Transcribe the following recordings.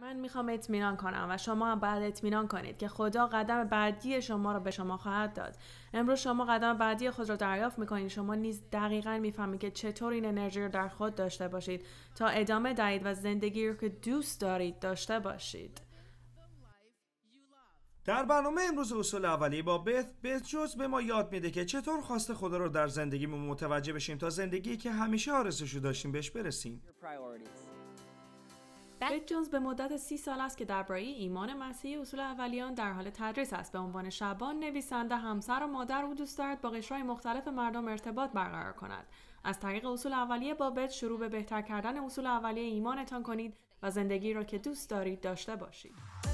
من میخوام اطمینان کنم و شما هم باید اطمینان کنید که خدا قدم بعدی شما رو به شما خواهد داد. امروز شما قدم بعدی خود رو دریافت میکنید. شما نیز دقیقاً میفهمید که چطور این انرژی رو در خود داشته باشید تا ادامه دهید و زندگی رو که دوست دارید داشته باشید. در برنامه امروز اصول اولیه با بث جوز به ما یاد میده که چطور خواست خدا رو در زندگیمون متوجه بشیم تا زندگی که همیشه آرزوشو داشتیم بهش برسیم. بث جونز به مدت 30 سال است که درباره ایمان مسیحی اصول اولیان در حال تدریس است. به عنوان شبان، نویسنده، همسر و مادر او دوست دارد با قشرهای مختلف مردم ارتباط برقرار کند. از طریق اصول اولیه با بث شروع به بهتر کردن اصول اولیه ایمانتان کنید و زندگی را که دوست دارید داشته باشید.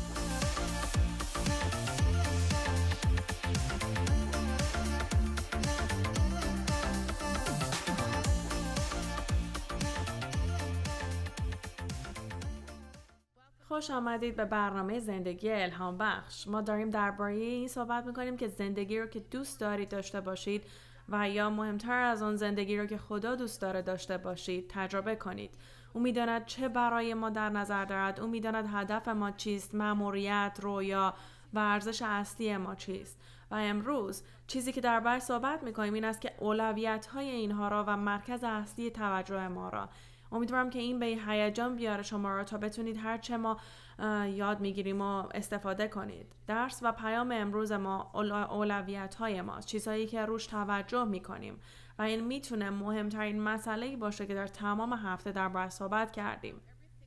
خوش آمدید به برنامه زندگی الهام بخش. ما داریم درباره این صحبت میکنیم که زندگی رو که دوست دارید داشته باشید و یا مهمتر از آن زندگی رو که خدا دوست داره داشته باشید تجربه کنید. او میداند چه برای ما در نظر دارد. او میداند هدف ما چیست، مأموریت، رویا و ارزش اصلی ما چیست. و امروز چیزی که درباره صحبت میکنیم این است که اولویت‌های اینها را و مرکز اصلی توجه ما را. امیدوارم که این به هیجان بیاره شما را تا بتونید هر چه ما یاد میگیریم و استفاده کنید. درس و پیام امروز ما اولویت‌های ماست، چیزهایی که روش توجه میکنیم و این میتونه مهمترین مسئله‌ای باشه که در تمام هفته درباره صحبت کردیم.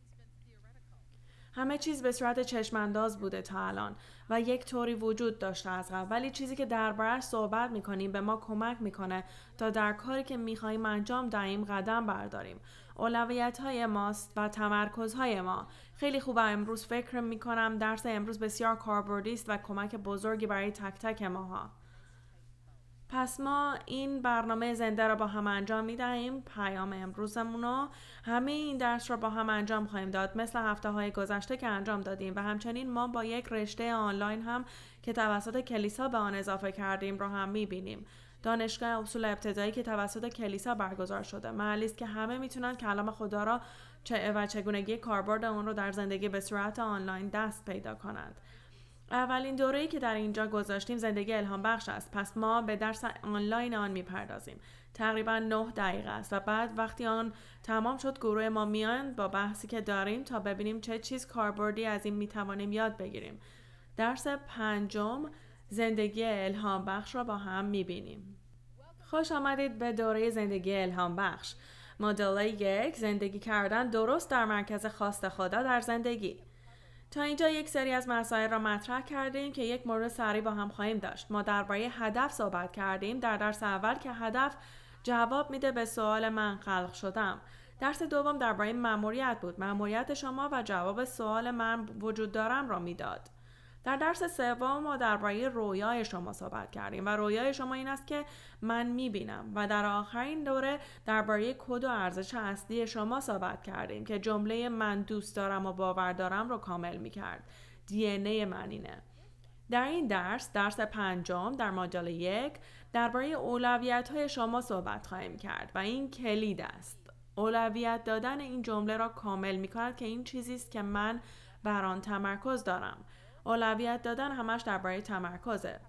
همه چیز به صورت چشمانداز بوده تا الان و یک طوری وجود داشته از قبل، ولی چیزی که درباره‌اش صحبت میکنیم به ما کمک میکنه تا در کاری که میخوایم انجام دهیم قدم برداریم. اولویت‌های ماست و تمرکزهای ما. خیلی خوبه امروز فکر میکنم درس امروز بسیار کاربردی است و کمک بزرگی برای تک تک ماها. پس ما این برنامه زنده را با هم انجام میدهیم. پیام امروزمون رو همه این درس را با هم انجام خواهیم داد مثل هفته‌های گذشته که انجام دادیم و همچنین ما با یک رشته آنلاین هم که توسط کلیسا به آن اضافه کردیم را هم میبینیم. دانشگاه اصول ابتدایی که توسط کلیسا برگزار شده، محلی است که همه میتونن کلام خدا را و چگونگی کاربرد اون رو در زندگی به صورت آنلاین دست پیدا کنند. اولین دوره‌ای که در اینجا گذاشتیم زندگی الهام بخش است. پس ما به درس آنلاین آن میپردازیم. تقریبا 9 دقیقه است و بعد وقتی آن تمام شد گروه ما میان با بحثی که داریم تا ببینیم چه چیز کاربردی از این میتوانیم یاد بگیریم. درس 5 زندگی الهام بخش را با هم میبینیم. خوش آمدید به دوره زندگی الهام بخش. مدل 1 زندگی کردن درست در مرکز خواست خدا در زندگی. تا اینجا یک سری از مسائل را مطرح کردیم که یک مورد سریع با هم خواهیم داشت. ما درباره هدف صحبت کردیم در درس اول که هدف جواب میده به سوال من خلق شدم. درس دوم درباره مأموریت بود. مأموریت شما و جواب سوال من وجود دارم را میداد. در درس سوم ما درباره رویای شما صحبت کردیم و رویای شما این است که من میبینم و در آخرین دوره درباره کد و ارزش اصلی شما صحبت کردیم که جمله من دوست دارم و باور دارم رو کامل میکرد. DNA من اینه. در این درس 5 در ماجرا 1 درباره اولویت‌های شما صحبت خواهیم کرد و این کلید است. اولویت دادن این جمله را کامل میکند که این چیزی است که من بر آن تمرکز دارم. اولویت دادن همش درباره تمرکزه.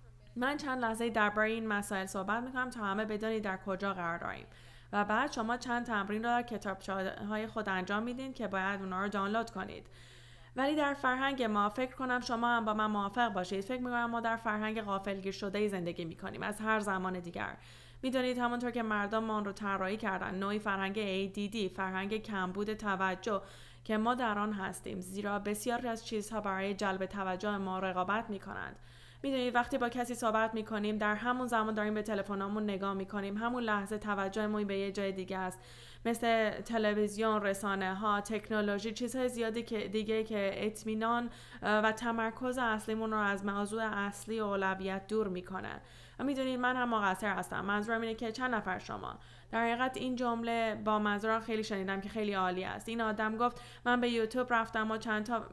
من چند لحظه درباره این مسائل صحبت میکنم تا همه بدونید در کجا قرار داریم و بعد شما چند تمرین رو در کتابچه‌های خود انجام میدین که باید اونا رو دانلود کنید. ولی در فرهنگ ما فکر کنم شما هم با من موافق باشید. فکر میکنم ما در فرهنگ غافلگیر شده زندگی میکنیم از هر زمان دیگر. میدونید همونطور که مردم ما رو طراحی کردن، نوعی فرهنگ ADD، فرهنگ کمبود توجه که ما در آن هستیم، زیرا بسیاری از چیزها برای جلب توجه ما رقابت میکنند. میدونید وقتی با کسی صحبت میکنیم در همون زمان داریم به تلفنمون نگاه میکنیم، همون لحظه توجهمون به یه جای دیگه است، مثل تلویزیون، رسانه ها، تکنولوژی، چیزهای زیادی که دیگه که اطمینان و تمرکز اصلیمون رو از موضوع اصلی و اولویت دور میکنه. و میدونید من هم مقصر هستم. منظورم اینه که چند نفر شما در حقیقت این جمله با منظورم خیلی شنیدم که خیلی عالی است. این آدم گفت من به یوتیوب رفتم و چند تا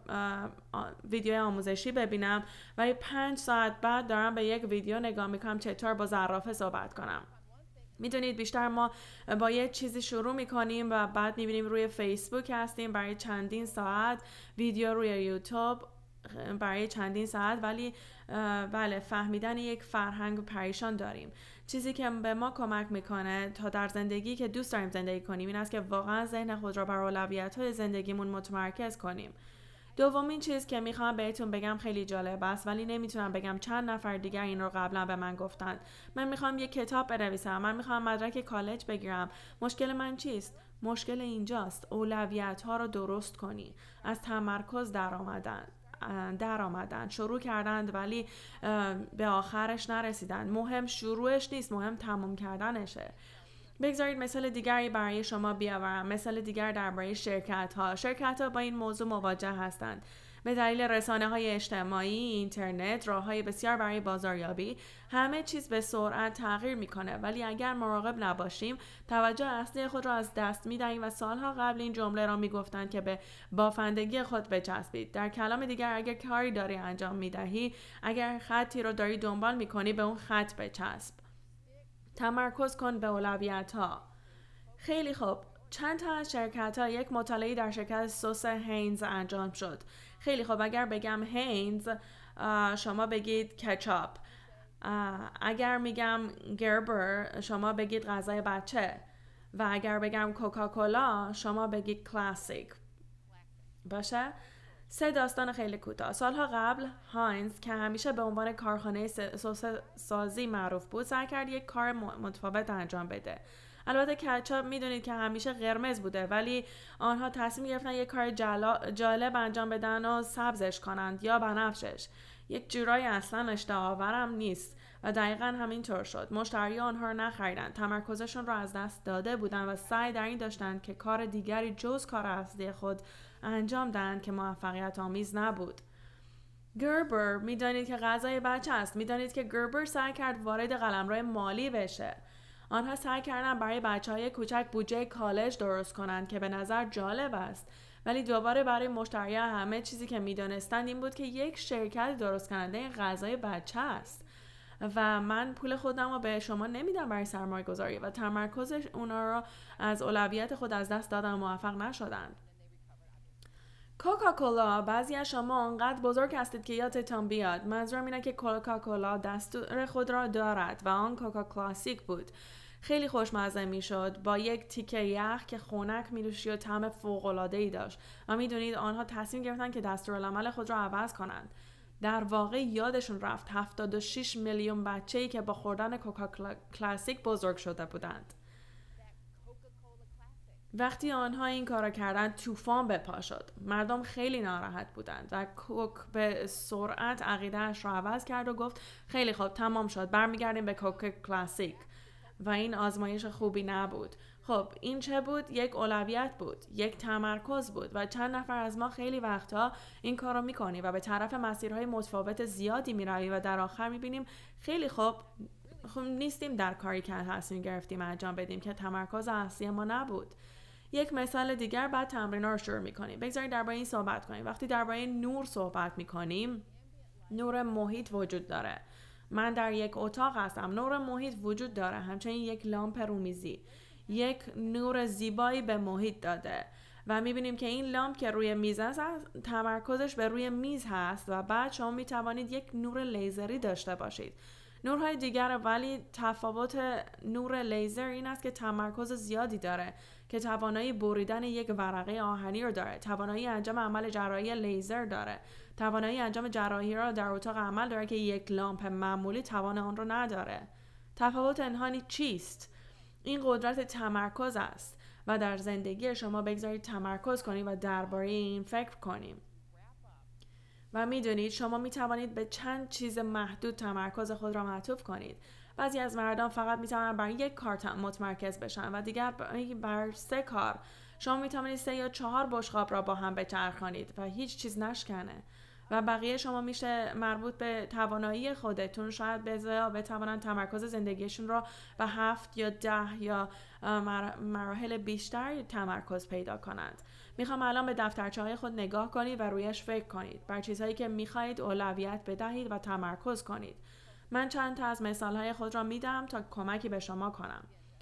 ویدیو آموزشی ببینم ولی 5 ساعت بعد دارم به یک ویدیو نگاه میکنم چطور با زرافه صحبت کنم. میدونید بیشتر ما با یه چیزی شروع میکنیم و بعد میبینیم روی فیسبوک هستیم برای چندین ساعت، ویدیو روی یوتیوب برای چندین ساعت، ولی بله فهمیدن یک فرهنگ پریشان داریم. چیزی که به ما کمک میکنه تا در زندگی که دوست داریم زندگی کنیم این است که واقعا ذهن خود را بر اولویت‌های زندگیمون متمرکز کنیم. دومین چیز که میخوام بهتون بگم خیلی جالب است ولی نمیتونم بگم چند نفر دیگر این رو قبلا به من گفتند. من میخوام یک کتاب بنویسم، من میخوام مدرک کالج بگیرم. مشکل من چیست؟ مشکل اینجاست. اولویت ها رو درست کنی. از تمرکز در آمدن شروع کردند ولی به آخرش نرسیدن. مهم شروعش نیست، مهم تمام کردنشه. بگذارید مثال دیگری برای شما بیاورم. مثال دیگر درباره شرکت ها با این موضوع مواجه هستند. به دلیل رسانه‌های اجتماعی، اینترنت، راه‌های بسیار برای بازاریابی، همه چیز به سرعت تغییر میکنه، ولی اگر مراقب نباشیم توجه اصلی خود را از دست میدهیم و سالها قبل این جمله را میگفتند که به بافندگی خود بچسبید. در کلام دیگر اگر کاری داری انجام میدهی، اگر خطی رو داری دنبال میکنی، به اون خط بچسب. تمرکز کن به اولویت‌ها. خیلی خوب. چند تا از شرکت‌ها، یک مطالعه در شرکت سس هینز انجام شد. خیلی خوب، اگر بگم هینز شما بگید کچاپ. اگر میگم گربر شما بگید غذای بچه. و اگر بگم کوکاکولا شما بگید کلاسیک. باشه؟ 3 داستان خیلی کوتاه. سالها قبل هاینز که همیشه به عنوان کارخانه سس سازی معروف بود، سعی کرد یک کار متفاوت انجام بده. البته کچاپ میدونید که همیشه قرمز بوده، ولی آنها تصمیم گرفتن یک کار جالب انجام بدن و سبزش کنند یا بنفشش. یک جورایی اصلا اشتهاورم نیست و دقیقا همینطور شد. مشتری آنها رو نخریدند، تمرکزشون رو از دست داده بودند و سعی در این داشتند که کار دیگری جز کار اصلی خود انجام دهند که موفقیت آمیز نبود. گربر میدانید که غذای بچه است. میدانید که گربر سعی کرد وارد قلمرو مالی بشه. آنها سعی کردن برای بچه‌های کوچک بودجه کالج درست کنند که به نظر جالب است، ولی دوباره برای مشتریان همه چیزی که میدانستند این بود که یک شرکت درست کننده غذای بچه است و من پول خودم رو به شما نمیدم برای سرمایه گذاری و تمرکز اونا رو از اولویت خود از دست دادن و موفق نشدند. کوکاکولا، بعضی از شما انقدر بزرگ هستید که یادتان بیاد. منظورم اینه که کوکاکولا دستور خود را دارد و آن کوکا کلاسیک بود. خیلی خوشمزه میشد با یک تیکه یخ که خنک می‌نوشید و طعم فوق‌العاده‌ای داشت و میدونید آنها تصمیم گرفتن که دستورالعمل خود را عوض کنند. در واقع یادشون رفت 76 میلیون بچه‌ای که با خوردن کوکا کلاسیک بزرگ شده بودند. وقتی آنها این کارا کردند طوفان به پا شد. مردم خیلی ناراحت بودند و کوک به سرعت عقیده‌اش را عوض کرد و گفت خیلی خوب تمام شد، برمیگردیم به کوکا کلاسیک. و این آزمایش خوبی نبود. خب این چه بود؟ یک اولویت بود، یک تمرکز بود و چند نفر از ما خیلی وقتا این کار رو میکنیم و به طرف مسیرهای متفاوت زیادی میرویم و در آخر میبینیم خیلی خوب نیستیم در کاری که تصمیم گرفتیم انجام بدیم که تمرکز اصلی ما نبود. یک مثال دیگر، بعد تمرین‌ها رو شروع می‌کنیم. بگذارید درباره این صحبت کنیم. وقتی درباره نور صحبت می‌کنیم، نور محیط وجود داره. من در یک اتاق هستم، نور محیط وجود داره، همچنین یک لامپ رومیزی یک نور زیبایی به محیط داده و می‌بینیم که این لامپ که روی میز است تمرکزش به روی میز هست و بعد شما می‌توانید یک نور لیزری داشته باشید. نورهای دیگر، ولی تفاوت نور لیزر این است که تمرکز زیادی داره که توانایی بریدن یک ورقه آهنی رو داره، توانایی انجام عمل جراحی لیزر داره، توانایی انجام جراحی را در اتاق عمل داره که یک لامپ معمولی توان آن رو نداره. تفاوت انهانی چیست؟ این قدرت تمرکز است و در زندگی شما بگذارید تمرکز کنید و درباره این فکر کنیم. و میدونید شما میتوانید به چند چیز محدود تمرکز خود را معطوف کنید. بعضی از مردان فقط میتوانند بر یک کار متمرکز بشن و دیگر بر 3 کار. شما میتوانید 3 یا 4 بشقاب را با هم بچرخانید و هیچ چیز نشکنه. و بقیه شما میشه مربوط به توانایی خودتون شاید بتوانند تمرکز زندگیشون را به 7 یا 10 یا مراحل بیشتر تمرکز پیدا کنند. میخوام الان به دفترچه‌های خود نگاه کنید و رویش فکر کنید. بر چیزهایی که میخواهید اولویت بدهید و تمرکز کنید. من چند تا از مثالهای خود را میدم تا کمکی به شما کنم.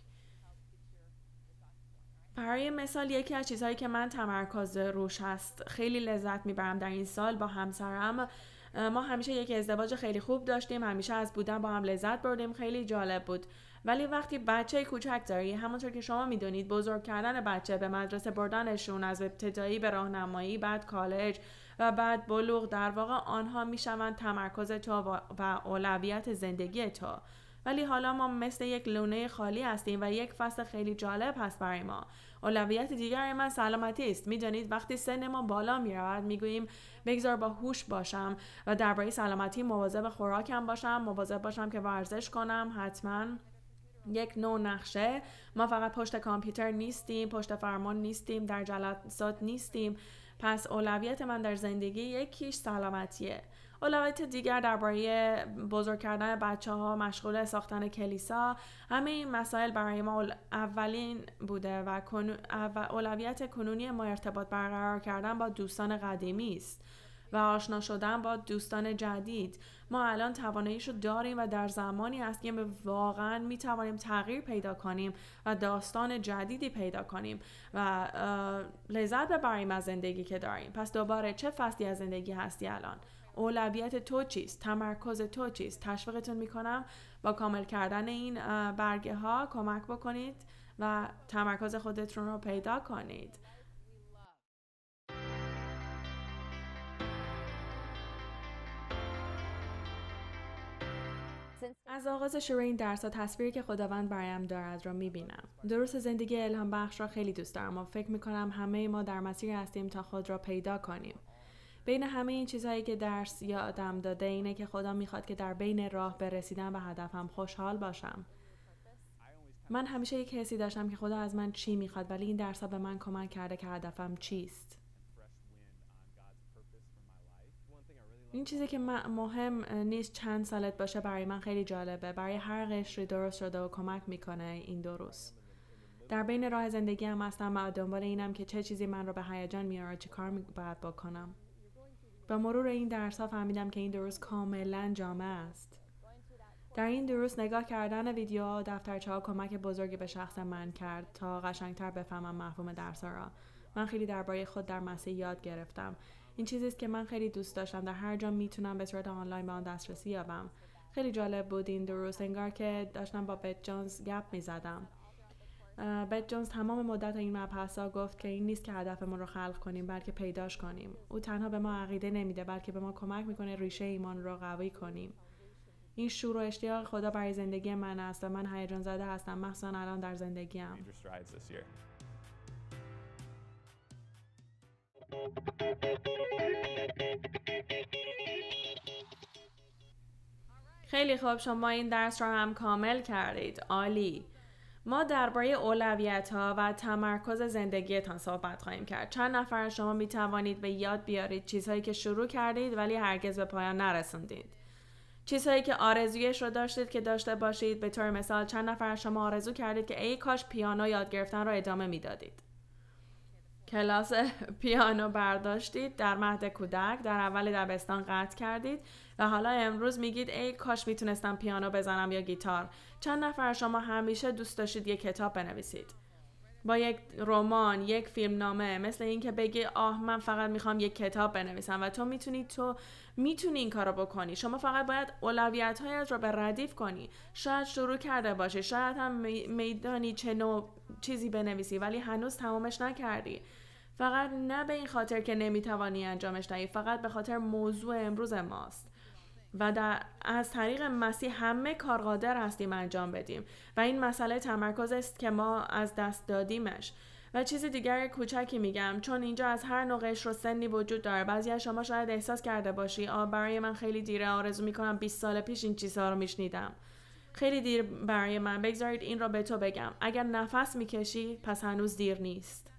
برای مثال یکی از چیزهایی که من تمرکز روش هست خیلی لذت میبرم در این سال با همسرم، ما همیشه یک ازدواج خیلی خوب داشتیم، همیشه از بودن با هم لذت بردیم، خیلی جالب بود. ولی وقتی بچه کوچک داری، همونطور که شما میدونید بزرگ کردن بچه، به مدرسه بردنشون از ابتدایی به راهنمایی، بعد کالج و بعد بلوغ، در واقع آنها میشوند تمرکز تو و اولویت زندگی تو. ولی حالا ما مثل یک لونه خالی هستیم و یک فصل خیلی جالب هست برای ما. اولویت دیگر من سلامتی است. میدانید وقتی سن ما بالا میرود میگوییم بگذار با هوش باشم و درباره سلامتی مواظب خوراکم باشم، مواظب باشم که ورزش کنم. حتما یک نوع نقشه. ما فقط پشت کامپیوتر نیستیم، پشت فرمان نیستیم، در جلسات نیستیم. پس اولویت من در زندگی یکیش سلامتیه. اولویت دیگر درباره بزرگ کردن بچه‌ها، مشغول ساختن کلیسا، همه این مسائل برای ما اولین بوده و اولویت کنونی ما ارتباط برقرار کردن با دوستان قدیمی است و آشنا شدن با دوستان جدید. ما الان تواناییشو داریم و در زمانی است که واقعا میتوانیم تغییر پیدا کنیم و داستان جدیدی پیدا کنیم و لذت ببریم از زندگی که داریم. پس دوباره چه فصلی از زندگی هستی الان؟ اولویت تو چیست؟ تمرکز تو چیست؟ تشویقتون میکنم با کامل کردن این برگه ها کمک بکنید و تمرکز خودتون رو پیدا کنید. از آغاز شروع این درس تصویری که خداوند برایم دارد را میبینم. درست زندگی الهام بخش را خیلی دوست دارم و فکر میکنم همه ما در مسیر هستیم تا خود را پیدا کنیم. بین همه این چیزهایی که درس یادم داده اینه که خدا میخواد که در بین راه به رسیدن به هدفم خوشحال باشم. من همیشه یک حسی داشتم که خدا از من چی میخواد، ولی این درس ها به من کمک کرده که هدفم چیست. این چیزی که مهم نیست چند سالت باشه برای من خیلی جالبه. برای هر قشری درست شده و کمک میکنه این درست. در بین راه زندگی هم هستم و دنبال اینم که چه چیزی من رو به هیجان میاره، چه کار باید بکنم. با مرور این درس ها فهمیدم که این دروس کاملا جامع است. در این دروس نگاه کردن ویدیوها و دفترچه ها کمک بزرگی به شخص من کرد تا قشنگتر بفهمم مفهوم درس ها را. من خیلی درباره خود در مسیح یاد گرفتم. این چیزی است که من خیلی دوست داشتم. در هر جا میتونم به صورت آنلاین به آن دسترسی یابم. خیلی جالب بود این دروس. انگار که داشتم با بت جونز گپ میزدم. بت جونز تمام مدت این مبحث‌ها گفت که این نیست که هدفمون رو خلق کنیم بلکه پیداش کنیم. او تنها به ما عقیده نمیده بلکه به ما کمک میکنه ریشه ایمان رو قوی کنیم. این شور و اشتیاق خدا برای زندگی من است و من هیجان زده هستم، مخصوصا الان در زندگیم. خیلی خوب، شما این درس رو هم کامل کردید. عالی. ما درباره اولویت‌ها و تمرکز زندگیتان صحبت خواهیم کرد. چند نفر از شما می توانید به یاد بیارید چیزهایی که شروع کردید ولی هرگز به پایان نرسوندید. چیزهایی که آرزویش رو داشتید که داشته باشید. به طور مثال چند نفر از شما آرزو کردید که ای کاش پیانو یاد گرفتن رو ادامه میدادید. کلاس پیانو برداشتید، در مهد کودک در اول دبستان قطع کردید و حالا امروز میگید ای کاش میتونستم پیانو بزنم یا گیتار. چند نفر شما همیشه دوست داشتید یک کتاب بنویسید؟ با یک رمان، یک فیلمنامه، مثل این که بگی من فقط میخوام یک کتاب بنویسم و تو میتونی این کارو بکنی. شما فقط باید اولویت‌هایت رو به ردیف کنی. شاید شروع کرده باشی، شاید هم میدانی چه نوع چیزی بنویسی ولی هنوز تمامش نکردی. فقط نه به این خاطر که نمیتوانی انجامش دهی، فقط به خاطر موضوع امروز ماست. و از طریق مسیح همه کار قادر هستیم انجام بدیم و این مسئله تمرکز است که ما از دست دادیمش. و چیز دیگر کوچکی میگم، چون اینجا از هر نوع قشر و سنی وجود داره. بعضی از شما شاید احساس کرده باشی برای من خیلی دیره، آرزو میکنم 20 سال پیش این چیزها رو میشنیدم. خیلی دیر برای من. بگذارید این را به تو بگم، اگر نفس میکشی پس هنوز دیر نیست.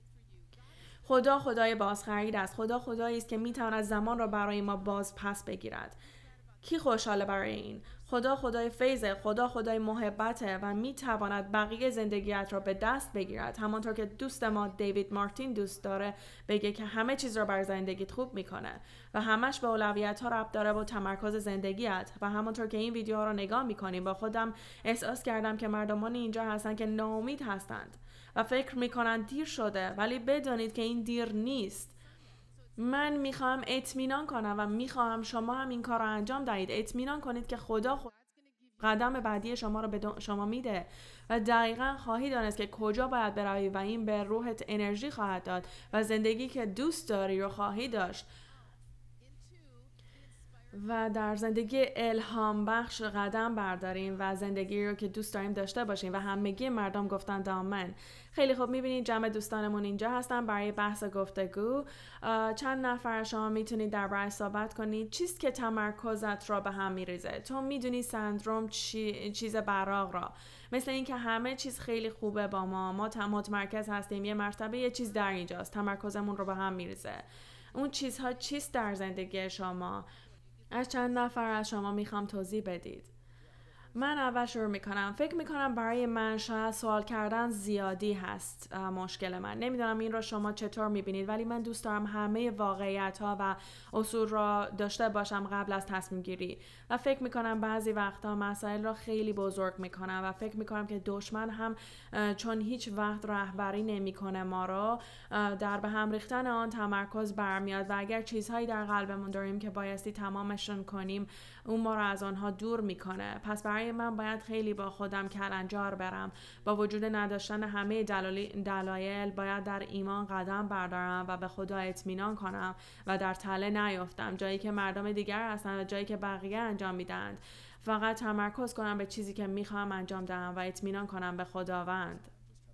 خدا خدای بازخرید است. خدا خدایی است که میتواند زمان را برای ما باز پس بگیرد. کی خوشحاله برای این؟ خدا خدای فیضه، خدا خدای محبته و میتواند بقیه زندگیت را به دست بگیرد. همانطور که دوست ما دیوید مارتین دوست داره بگه که همه چیز را بر زندگیت خوب میکنه و همش به اولویت ها ربط داره با تمرکز زندگیت. و همانطور که این ویدیوها را نگاه میکنیم با خودم احساس کردم که مردمان اینجا هستن که ناامید هستند و فکر میکنن دیر شده، ولی بدانید که این دیر نیست. من میخوام اطمینان کنم و میخوام شما هم این کار رو انجام دهید. اطمینان کنید که خدا قدم بعدی شما رو به شما میده و دقیقا خواهی دانست که کجا باید بروی و این به روحت انرژی خواهد داد و زندگی که دوست داری رو خواهی داشت و در زندگی الهام بخش قدم برداریم و زندگی رو که دوست داریم داشته باشیم و همگی مردم گفتند آمین. خیلی خوب، میبینید جمع دوستانمون اینجا هستن برای بحث گفتگو. چند نفر شما میتونید درباره صحبت کنید. چیست که تمرکزت را به هم میریزه؟ تو میدونی سندروم چیز براق را، مثل اینکه همه چیز خیلی خوبه با ما متمرکز هستیم، یه مرتبه یه چیز در اینجاست تمرکزمون رو به هم میریزه. اون چیزها چیست در زندگی شما؟ از چند نفر از شما میخوام توضیح بدید. من اول شروع میکنم. فکر میکنم برای من شاید سوال کردن زیادی هست مشکل من. نمیدونم این رو شما چطور میبینید، ولی من دوست دارم همه واقعیت ها و اصول را داشته باشم قبل از تصمیم گیری و فکر میکنم بعضی وقتا مسائل را خیلی بزرگ میکنم و فکر میکنم که دشمن هم چون هیچ وقت رهبری نمیکنه ما رو در به هم ریختن آن تمرکز برمیاد و اگر چیزهایی در قلبمون داریم که بایستی تمامشون کنیم، اون ما رو از آنها دور میکنه. پس برای من باید خیلی با خودم کلنجار برم. با وجود نداشتن همه دلایل باید در ایمان قدم بردارم و به خدا اطمینان کنم و در تله نیفتم، جایی که مردم دیگر هستن و جایی که بقیه انجام میدن. فقط تمرکز کنم به چیزی که میخوام انجام دهم و اطمینان کنم به خداوند.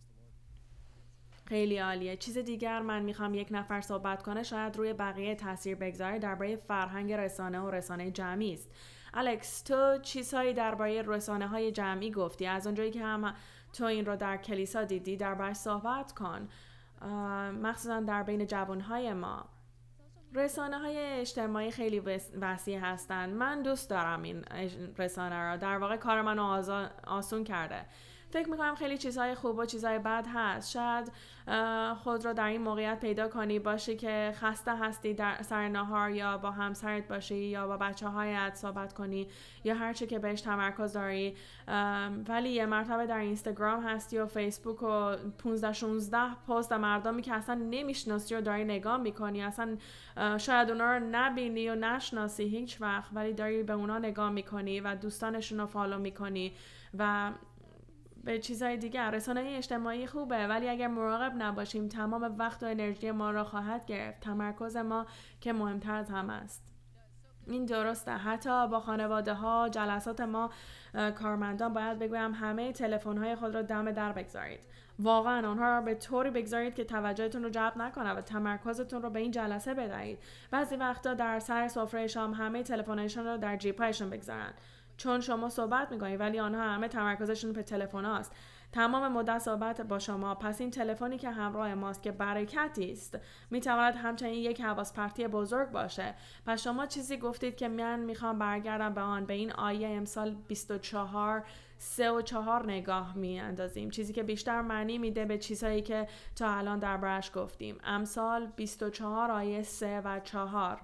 خیلی عالیه. چیز دیگر من میخوام یک نفر صحبت کنه شاید روی بقیه تاثیر بگذاره درباره فرهنگ رسانه و رسانه جمعی است. الکس، تو چیزهایی درباره رسانه های جمعی گفتی. از اونجایی که هم تو این رو در کلیسا دیدی درباره صحبت کن، مخصوصا در بین جوانهای ما. رسانه های اجتماعی خیلی وسیع هستند. من دوست دارم این رسانه را. در واقع کار منو آسون کرده. فکر میکنم خیلی چیزهای خوب و چیزهای بد هست. شاید خود را در این موقعیت پیدا کنی باشی که خسته هستی در سر نهار، یا با همسرت باشی یا با بچه هایت صحبت کنی یا هر چی که بهش تمرکز داری، ولی یه مرتبه در اینستاگرام هستی و فیسبوک و 15-16 پست مردمی که اصلا نمیشناسی رو داری نگاه میکنی. اصلا شاید اونا رو نبینی و نشناسی هیچ وقت، ولی داری به اونا نگاه میکنی و دوستانشون رو فالو میکنی و به چیزهای دیگر. رسانه اجتماعی خوبه، ولی اگر مراقب نباشیم تمام وقت و انرژی ما را خواهد گرفت. تمرکز ما که مهمتر از همه است. این درسته. حتی با خانواده ها، جلسات ما کارمندان باید بگویم همه تلفن های خود را دم در بگذارید. واقعا آنها را به طوری بگذارید که توجهتون رو جلب نکنه و تمرکزتون رو به این جلسه بدهید. بعضی وقتا در سر سفره شام همه تلفن‌هایشون رو در جیب‌هایشون بگذارن، چون شما صحبت میکنید ولی آنها همه تمرکزشون به تلفن هاست. تمام مدت صحبت با شما. پس این تلفنی که همراه ماست که برکتی است میتواند همچنین یک حواس پرتی بزرگ باشه. پس شما چیزی گفتید که من میخوام برگردم به آن. به این آیه امسال 24 3 و 4 نگاه میاندازیم، چیزی که بیشتر معنی میده به چیزهایی که تا الان دربارش گفتیم. امسال 24 آیه 3 و 4.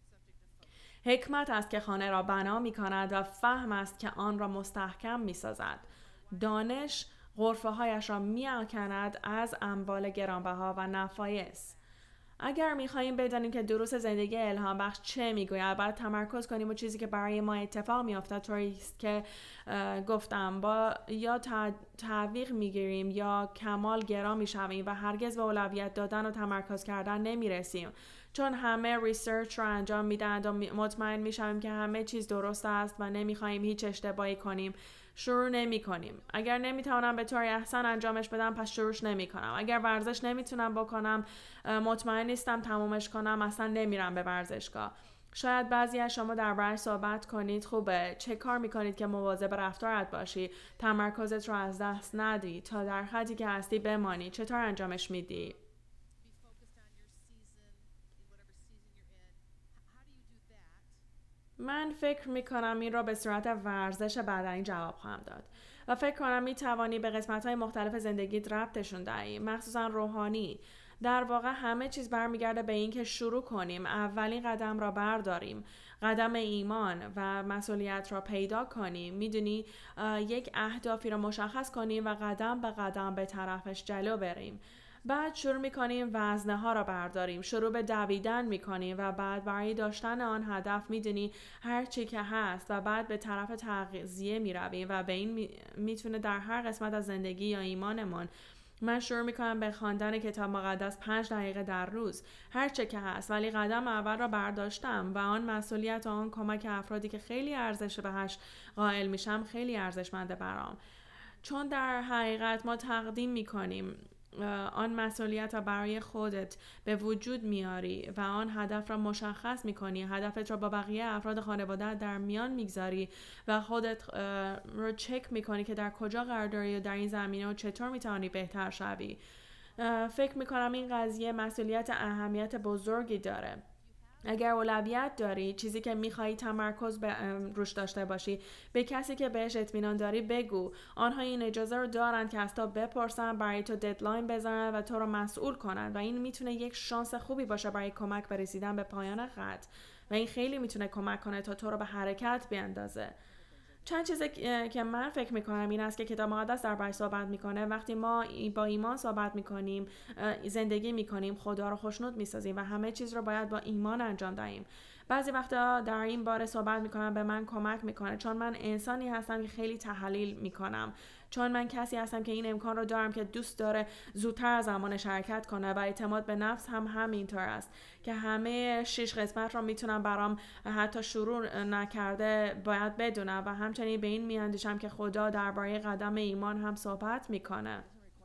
حکمت است که خانه را بنا می کند و فهم است که آن را مستحکم می سازد. دانش غرفه هایش را می کند از اموال گرانبها و نفایس. اگر می خواهیم بدانیم که دروس زندگی الهام بخش چه می گوید، باید تمرکز کنیم و چیزی که برای ما اتفاق می افتد طوری است که گفتم با یا تعویق می گیریم یا کمال گرا می شویم و هرگز به اولویت دادن و تمرکز کردن نمی رسیم. چون همه ریسرچ رو انجام میدن و مطمئن میشیم که همه چیز درست است و نمیخوایم هیچ اشتباهی کنیم، شروع نمی کنیم. اگر نمیتونم به طور احسن انجامش بدم پس شروعش نمی کنم. اگر ورزش نمیتونم بکنم، مطمئن نیستم تمومش کنم، اصلا نمیرم به ورزشگاه. شاید بعضی از شما درباره صحبت کنید. خوبه. چه کار میکنید که مواظب رفتارت باشی، تمرکزت رو از دست ندی تا در حدی که هستی بمانی؟ چطور انجامش میدی؟ من فکر میکنم این را به صورت ورزش بدنی جواب خواهم داد و فکر کنم میتوانی به قسمت‌های مختلف زندگیت ربطشون دهی، مخصوصا روحانی. در واقع همه چیز برمیگرده به این که شروع کنیم، اولین قدم را برداریم، قدم ایمان و مسئولیت را پیدا کنیم. میدونی، یک اهدافی را مشخص کنیم و قدم به قدم به طرفش جلو بریم. بعد شروع میکنیم وزنه ها را برداریم، شروع به دویدن میکنیم و بعد برای داشتن آن هدف میدونی هر چی که هست و بعد به طرف تغذیه میرویم و به این میتونه در هر قسمت از زندگی یا ایمانمون. من شروع میکنم به خواندن کتاب مقدس 5 دقیقه در روز، هر چه که هست، ولی قدم اول را برداشتم و آن مسئولیت و آن کمک افرادی که خیلی ارزش بهش قائل میشم خیلی ارزشمنده برام، چون در حقیقت ما تقدیم میکنیم آن مسئولیت را برای خودت به وجود میاری و آن هدف را مشخص میکنی، هدفت را با بقیه افراد خانواده در میان میگذاری و خودت رو چک میکنی که در کجا قرار داری و در این زمینه و چطور میتوانی بهتر شوی. فکر میکنم این قضیه مسئولیت اهمیت بزرگی داره. اگر اولویت داری، چیزی که میخوایی تمرکز روش داشته باشی، به کسی که بهش اطمینان داری بگو. آنها این اجازه رو دارن که از تو بپرسن، برای تو ددلاین بذارن و تو رو مسئول کنن و این میتونه یک شانس خوبی باشه برای کمک به رسیدن به پایان خط و این خیلی میتونه کمک کنه تا تو رو به حرکت بیندازه. چند چیزی که من فکر میکنم این است که کتاب مقدس دربارش صحبت میکنه. وقتی ما با ایمان صحبت میکنیم، زندگی میکنیم، خدا رو خوشنود میسازیم و همه چیز رو باید با ایمان انجام دهیم. بعضی وقتا در این باره صحبت میکنم به من کمک میکنه، چون من انسانی هستم که خیلی تحلیل میکنم، چون من کسی هستم که این امکان رو دارم که دوست داره زودتر از زمانش حرکت کنه و اعتماد به نفس هم همینطور است که همه 6 قسمت رو میتونم برام حتی شروع نکرده باید بدونم و همچنین به این میاندیشم که خدا درباره قدم ایمان هم صحبت میکنه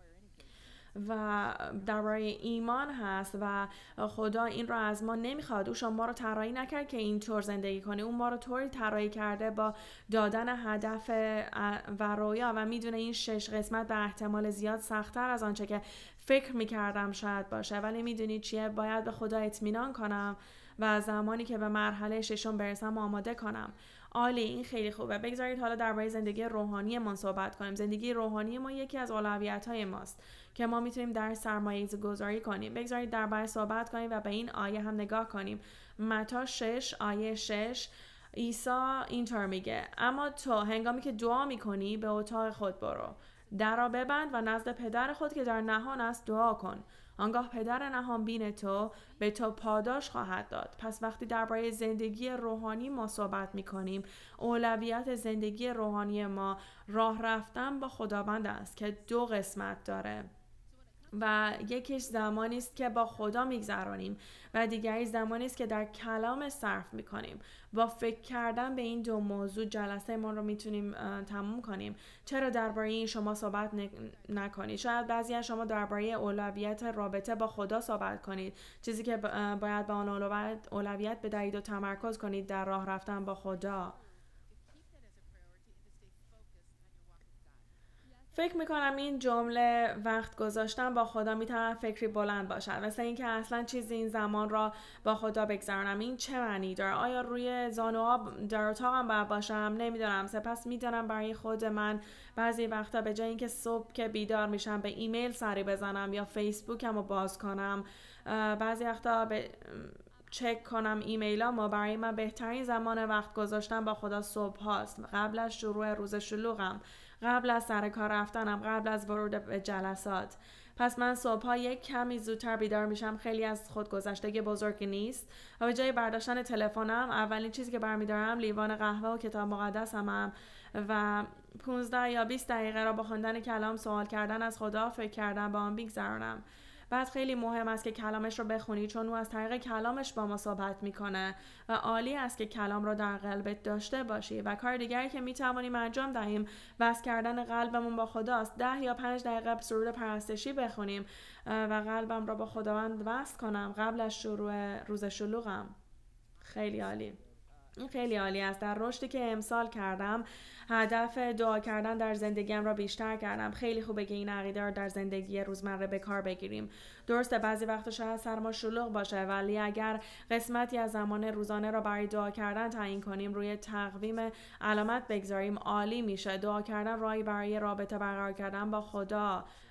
و درباره ایمان هست و خدا این رو از ما نمیخواد. او شما رو طراحی نکرد که اینطور زندگی کنی، اون ما رو طوری طراحی کرده با دادن هدف و رویا و میدونه این 6 قسمت به احتمال زیاد سخت‌تر از آنچه که فکر میکردم شاید باشه، ولی میدونی چیه؟ باید به خدا اطمینان کنم و زمانی که به مرحله 6 برسم آماده کنم. عالی، این خیلی خوبه. بگذارید حالا درباره زندگی روحانی ما صحبت کنیم. زندگی روحانی ما یکی از اولویت‌های ماست که ما میتونیم در سرمایه گذاری کنیم. بگذارید درباره صحبت کنیم و به این آیه هم نگاه کنیم. متی 6 آیه 6 عیسی اینطور میگه: اما تو هنگامی که دعا میکنی به اتاق خود برو، در را ببند و نزد پدر خود که در نهان است دعا کن. آنگاه پدر نهان بین تو به تو پاداش خواهد داد. پس وقتی درباره زندگی روحانی ما صحبت می‌کنیم، اولویت زندگی روحانی ما راه رفتن با خداوند است که 2 قسمت داره و یکیش زمانی است که با خدا میگذرانیم و دیگری زمانی است که در کلام صرف میکنیم. با فکر کردن به این 2 موضوع جلسه ما رو میتونیم تموم کنیم. چرا درباره این شما صحبت نکنید؟ شاید بعضی از شما درباره اولویت رابطه با خدا صحبت کنید، چیزی که باید به آن اولویت بدهید و تمرکز کنید در راه رفتن با خدا. فکر میکنم این جمله وقت گذاشتن با خدا میتونه فکری بلند باشد، مثل اینکه اصلا چیزی این زمان را با خدا بگذارنم. این چه معنی داره؟ آیا روی زانوها در اتاقم باید باشم؟ نمیدونم. سپس میدونم برای خود من بعضی وقتا به جای اینکه صبح که بیدار میشم به ایمیل سری بزنم یا فیسبوکم رو باز کنم، بعضی وقتا چک کنم ایمیلامو، برای من بهترین زمان وقت گذاشتن با خدا صبح هاست، قبل از شروع روز شلوغم، قبل از سر کار رفتنم، قبل از ورود به جلسات. پس من صبح‌ها یک کمی زودتر بیدار میشم. خیلی از خودگذشتگی بزرگی نیست و به جای برداشتن تلفنم اولین چیزی که برمی‌دارم لیوان قهوه و کتاب مقدسم و 15 یا 20 دقیقه را با خواندن کلام، سوال کردن از خدا، فکر کردن با آن بگذرونم. بعد خیلی مهم است که کلامش رو بخونی، چون او از طریق کلامش با ما صحبت میکنه و عالی است که کلام رو در قلبت داشته باشی. و کار دیگری که میتوانیم انجام دهیم وصل کردن قلبمون با خداست. 10 یا 5 دقیقه سرود پرستشی بخونیم و قلبم رو با خداوند وصل کنم قبل از شروع روز شلوغم. خیلی عالی. این خیلی عالی است. در رشدی که امسال کردم، هدف دعا کردن در زندگیم را بیشتر کردم. خیلی خوبه که این عقیده را در زندگی روزمره به کار بگیریم. درسته بعضی وقتا شاید سر ما شلوغ باشه، ولی اگر قسمتی از زمان روزانه را برای دعا کردن تعیین کنیم، روی تقویم علامت بگذاریم، عالی میشه. دعا کردن راهی برای رابطه برقرار کردن با خدا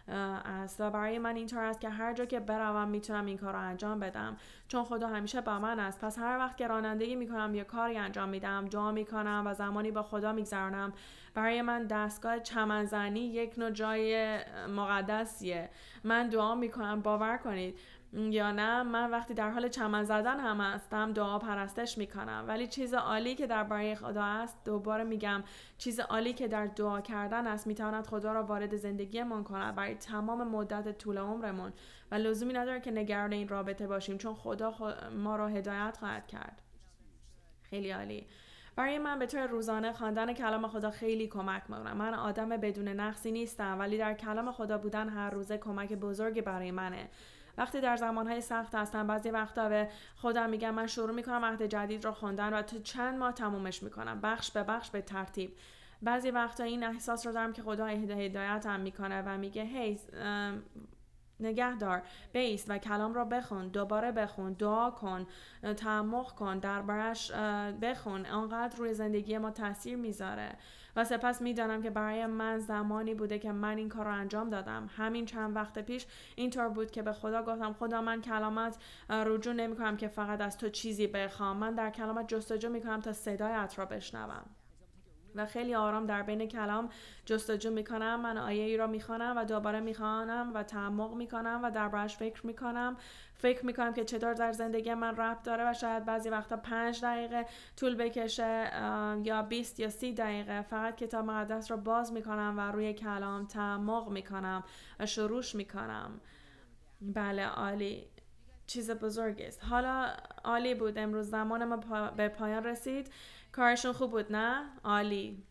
است و برای من اینطور است که هر جا که بروم میتونم این کار رو انجام بدم، چون خدا همیشه با من است. پس هر وقت که رانندگی میکنم یا کاری انجام میدم، دعا میکنم و زمانی با خدا میگذرونم. برای من دستگاه چمنزنی یک نوع جای مقدسیه. من دعا میکنم، باور کنید یا نه، من وقتی در حال چمن زدن هم هستم دعا پرستش میکنم. ولی چیز عالی که درباره خدا است، دوباره میگم، چیز عالی که در دعا کردن است، میتواند خدا را وارد زندگیمون کند برای تمام مدت طول عمرمون و لزومی نداره که نگران این رابطه باشیم، چون خدا ما را هدایت خواهد کرد. خیلی عالی. برای من به طور روزانه خواندن کلام خدا خیلی کمک میکنه. من آدم بدون نقصی نیستم، ولی در کلام خدا بودن هر روزه کمک بزرگی برای منه. وقتی در زمانهای سخت هستم، بعضی وقتا به خودم میگم من شروع میکنم عهد جدید رو خوندن و تو چند ماه تمومش میکنم، بخش به بخش به ترتیب. بعضی وقتا این احساس رو دارم که خدا هدایتم میکنه و میگه هی نگه دار، بیست و کلام را بخون، دوباره بخون، دعا کن، تعمق کن، دربارش بخون. آنقدر روی زندگی ما تاثیر میذاره و سپس میدانم که برای من زمانی بوده که من این کار رو انجام دادم. همین چند وقت پیش اینطور بود که به خدا گفتم خدا من کلامت رجوع نمی کنم که فقط از تو چیزی بخوام، من در کلامت جستجو میکنم تا صدایت را بشنوم. و خیلی آرام در بین کلام جستجو میکنم. من آیه ای را میخوانم و دوباره میخوانم و تعمق میکنم و دربارش فکر میکنم که چطور در زندگی من ربط داره و شاید بعضی وقتا 5 دقیقه طول بکشه یا 20 یا 30 دقیقه. فقط کتاب مقدس را باز میکنم و روی کلام تعمق میکنم و شروعش میکنم. بله، عالی، چیز بزرگی است. حالا عالی بود، امروز زمان ما به پایان رسید. کارشون خوب بود نه؟ عالی.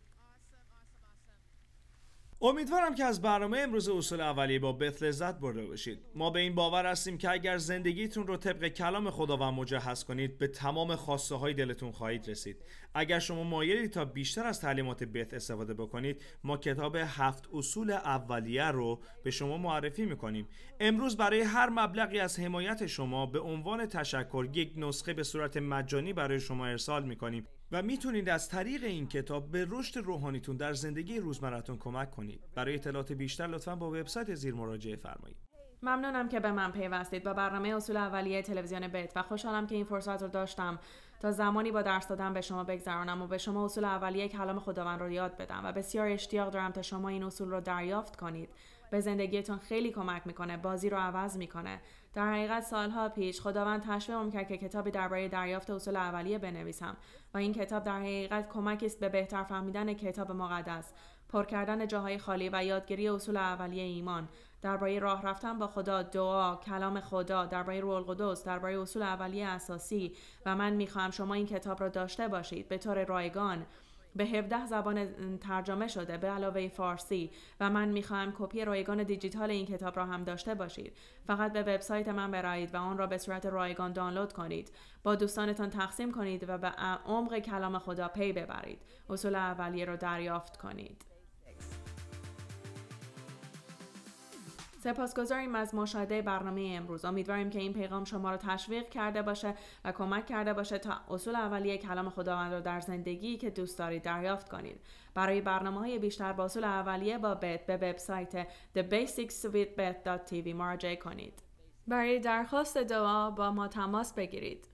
امیدوارم که از برنامه امروز اصول اولیه با بت لذت برده باشید. ما به این باور هستیم که اگر زندگیتون رو طبق کلام خداوند مجهز کنید، به تمام خواسته های دلتون خواهید رسید. اگر شما مایلید تا بیشتر از تعلیمات بت استفاده بکنید، ما کتاب 7 اصول اولیه رو به شما معرفی میکنیم. امروز برای هر مبلغی از حمایت شما به عنوان تشکر یک نسخه به صورت مجانی برای شما ارسال میکنیم و میتونید از طریق این کتاب به رشد روحانیتون در زندگی روزمره‌تون کمک کنید. برای اطلاعات بیشتر لطفاً با وبسایت زیر مراجعه فرمایید. ممنونم که به من پیوستید با برنامه اصول اولیه تلویزیون بت و خوشحالم که این فرصت رو داشتم تا زمانی با درس دادن به شما بگذرانم و به شما اصول اولیه کلام خداوند رو یاد بدم و بسیار اشتیاق دارم تا شما این اصول رو دریافت کنید. به زندگیتون خیلی کمک میکنه، بازی رو عوض میکنه. در حقیقت سالها پیش خداوند تشویقم کرد که کتابی درباره دریافت اصول اولیه بنویسم و این کتاب در حقیقت کمکی است به بهتر فهمیدن کتاب مقدس، پر کردن جاهای خالی و یادگیری اصول اولیه ایمان، درباره راه رفتن با خدا، دعا، کلام خدا، درباره روح القدس، درباره اصول اولیه اساسی. و من میخوام شما این کتاب را داشته باشید به طور رایگان. به 17 زبان ترجمه شده به علاوه فارسی و من میخواهم کپی رایگان دیجیتال این کتاب را هم داشته باشید. فقط به وبسایت من برایید و آن را به صورت رایگان دانلود کنید، با دوستانتان تقسیم کنید و به عمق کلام خدا پی ببرید. اصول اولیه را دریافت کنید. سپاسگزاریم از مشاهده برنامه امروز. امیدواریم که این پیغام شما را تشویق کرده باشه و کمک کرده باشه تا اصول اولیه کلام خداوند را در زندگی که دوست دارید دریافت کنید. برای برنامه‌های بیشتر با اصول اولیه با بت به وبسایت thebasicswithbeth.tv مراجعه کنید. برای درخواست دعا با ما تماس بگیرید.